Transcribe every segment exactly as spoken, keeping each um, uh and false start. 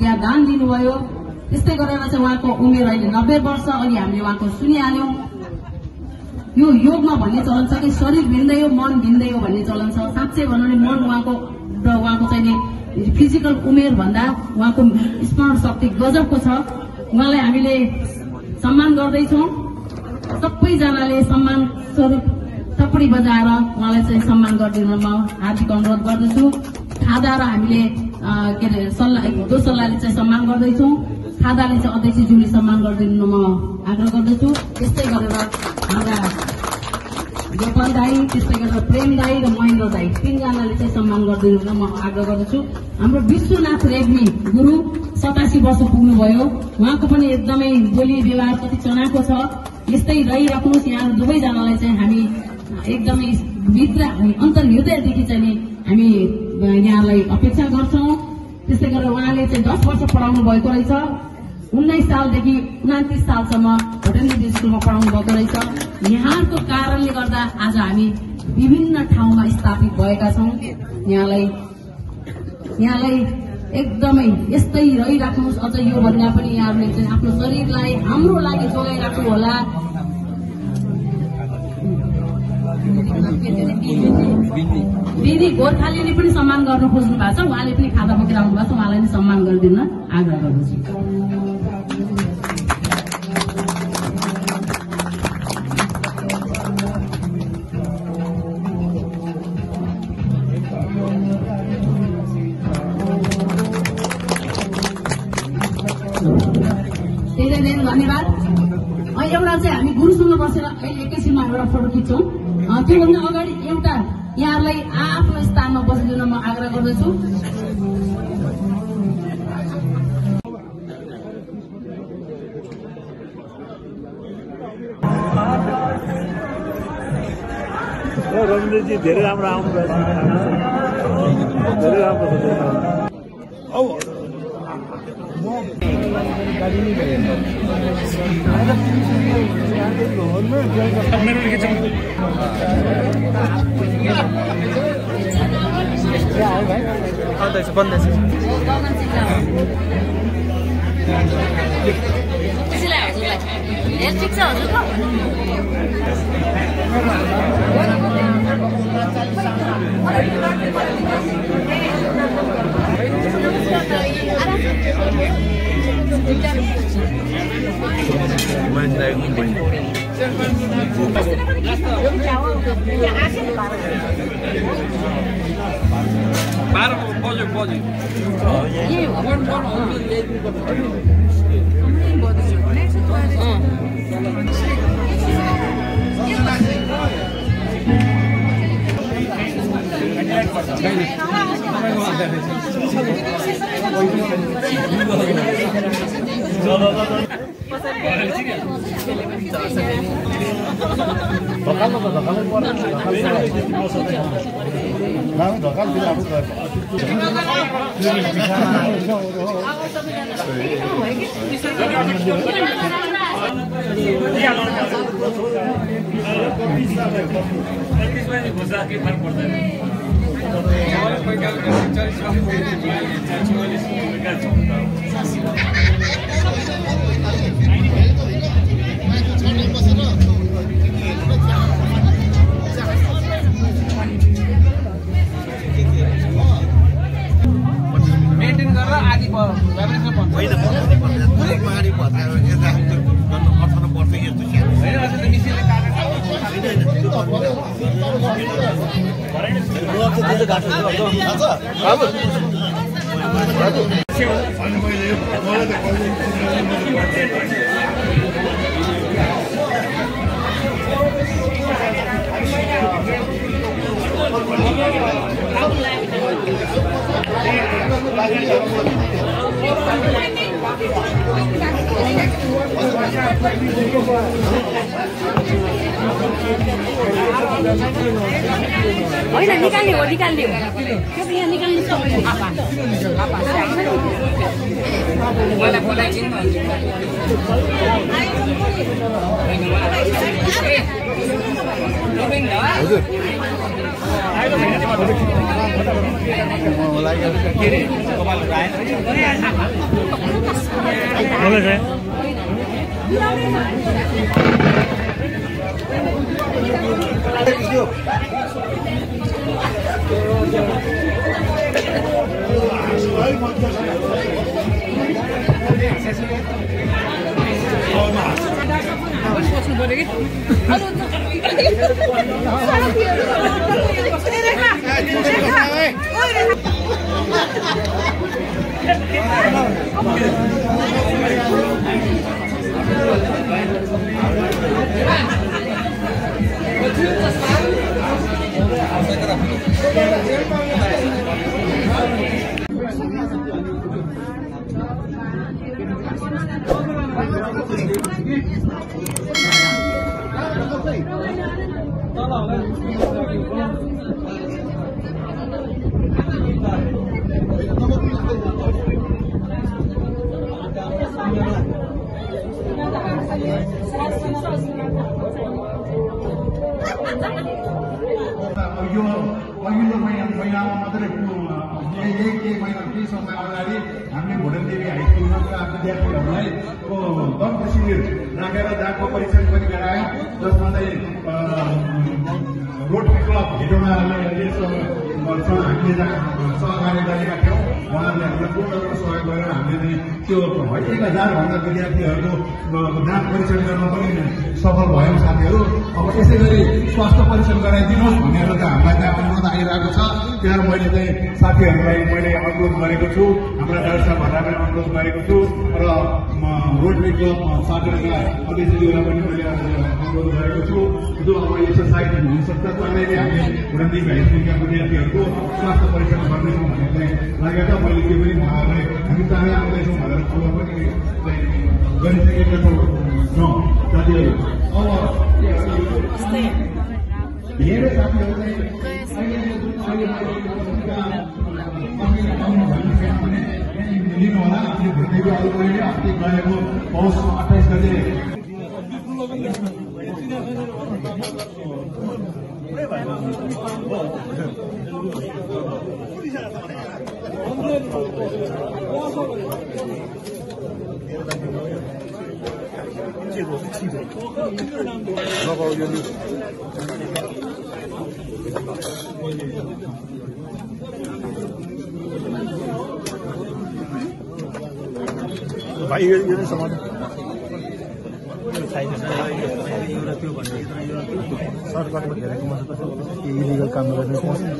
रुपियाँ दान दिनुभयो। त्यस्तै गरेर चाहिँ उहाँको उमेर अहिले नब्बे वर्ष अघि हामीले उहाँको सुनिहाल्यौं। यो योगमा भन्ने चलन छ कि शरीर भिन्दै हो मन भिन्दै हो भन्ने चलन छ। साँच्चै भन्नु भने मन उहाँको र उहाँको चाहिँ फिजिकल उमेर भन्दा उहाँको स्मरण शक्ति गजबको छ। उहाँलाई हामीले सम्मान गर्दैछौँ। सबैजनाले सम्मान स्वरूप टपडी बजाएर उहाँलाई चाहिँ सम्मान गरिदिन म हार्दिक अनुरोध गर्दछु। खादा र हामीले के अरे सल्लाह दो सल्लाहले चाहिँ सम्मान गर्दैछौँ। खादाले चाहिँ अध्यक्षज्यूले सम्मान गरिदिनु म आग्रह गर्दछु। त्यस्तै गरेर हाम्रा गोपाल दाई, त्यस्तै गरेर प्रेम दाई र महेन्द्र दाई तीनजनाले चाहिँ सम्मान गरिदिनु म आग्रह गर्दछु। हाम्रो विश्वनाथ रेग्मी गुरु सतासी वर्ष पुग्नुभयो। उहाँको पनि एकदमै बोली व्यवहार कति चनाको छ। यस्तै रहिराख्नुहोस्। यहाँ दुवैजनालाई चाहिँ हामी एकदमै भित्र अन्तर्हृदयदेखि चाहिँ हामी यहाँलाई अपेक्षा गर्छौं। त्यस्तै गरेर उहाँले चाहिँ दस वर्ष पढाउनु भएको रहेछ। उन्नाइस सालदेखि उनातिस सालसम्म होटल मिडिल स्कुलमा पढाउनु भएको रहेछ। यहाँको कारणले गर्दा आज हामी विभिन्न ठाउँमा स्थापित भएका छौं। यहाँलाई यहाँलाई एकदमै यस्तै रहिराख्नुहोस्। अझ यो भन्दा पनि यहाँहरूले चाहिँ आफ्नो शरीरलाई हाम्रो लागि जोगाइराख्नु होला। दिदी गोर्खालीले पनि सम्मान गर्न खोज्नु भएको छ। उहाँले पनि खादा बोकेर आउनु भएको छ। उहाँलाई पनि सम्मान गरिदिन आग्रह गर्दछु। धेरै धेरै धन्यवाद। एउटा चाहिँ हामी गुरुसँग बसेर एकैछिनमा एउटा फोटो खिच्छौँ। त्योभन्दा अगाडि एउटा यहाँहरूलाई आफ्नो स्थानमा बसिदिन म आग्रह गर्दछु। रविन्द्रजी धेरै राम्रो आउनुभएको धेरै राम्रो बाह्र बज्यो बज्यो मेन्टेन गरेर आदि होइन निकाल्ने हो निकाल्ने हो त्यो यहाँ निकाल्नु छ मलाई बोलाइ चिन्नु यो अघिल्लो महिना महिनामा मात्रै यही केही महिना केही समय अगाडि हामीले भुटन देवी हाई स्कुलमा विद्यार्थीहरूलाई दन्त शिविर राखेर दागको परीक्षण पनि गरायो, जसमा चाहिँ रोटरी क्लब हेटौँडाले हामीले सहकार्य गरेका थियौँ। उहाँहरूले हामीलाई पूर्ण रूपमा सहयोग गरेर हामीले त्यो एक हजारभन्दा विद्यार्थीहरूको दाँत परीक्षण गर्न पनि सफल भयौँ साथीहरू। अब यसै गरी स्वास्थ्य परीक्षण गराइदिनुहोस् भनेर चाहिँ हामीलाई त्यहाँ अनुरोध आइरहेको छ। त्यहाँ मैले चाहिँ साथीहरूलाई मैले अनुरोध गरेको छु, हाम्रा डाक्टर साहबहरूलाई पनि अनुरोध गरेको छु र रोटरी क्लब साथीहरूका अध्यक्षज्यूलाई पनि मैले अनुरोध गरेको छु। जो अब एक्सर्साइज हुनसक्छ त्यसैले हामीले भुटन देवी हाई स्कुलका विद्यार्थीहरूको स्वास्थ्य परीक्षण गर्नेछौँ भन्ने चाहिँ लागेर मैले त्यो पनि उहाँहरूलाई हामी चाँडै आउँदैछौँ भनेर कुरो पनि गरिसकेका छौँ साथीहरू। अब धेरै साथीहरू लिनु होला। आफ्नो भुटदेवी अरूले अस्ति गएको पौष अठाइस गते भाइ यो नै समान सरकारमा घेरेको इलिगल काम गर्ने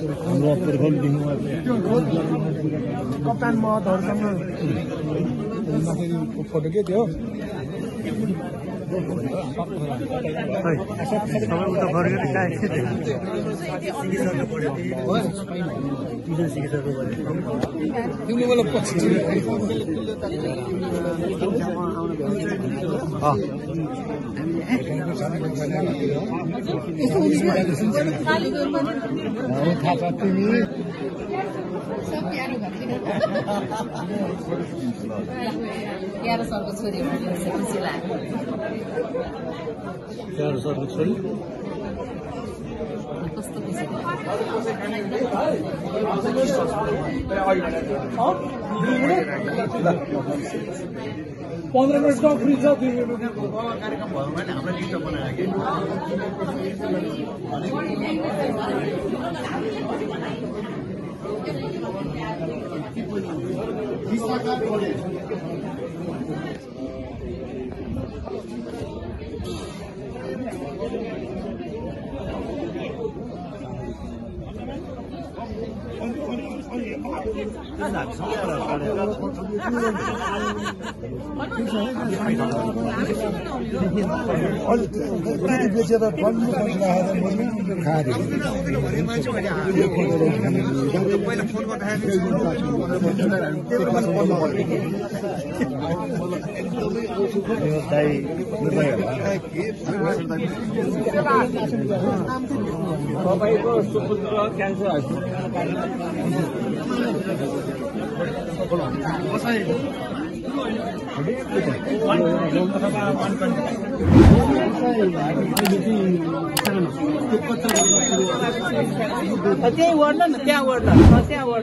कप्तान महतहरूसँग फोटो के थियो प्यारो सरको छोरी खुसी लाग्यो। प्यारो सरको छोरी कस्तो खुसी पन्ध्र मिनट फ्री छ। दुई मिनट कार्यक्रम भयो भने हाम्रो लिस्ट बनायो कि बेचेर बन्नु खाएर तपाईँको सुपुत्र क्यान्सर हस्पिटल त्यही वर्ड न त्यहाँ वर्ड त्यहाँ वर्ड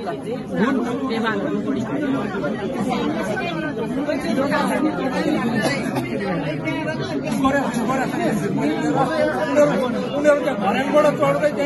उनीहरू चाहिँ घरेबाट चढ्दै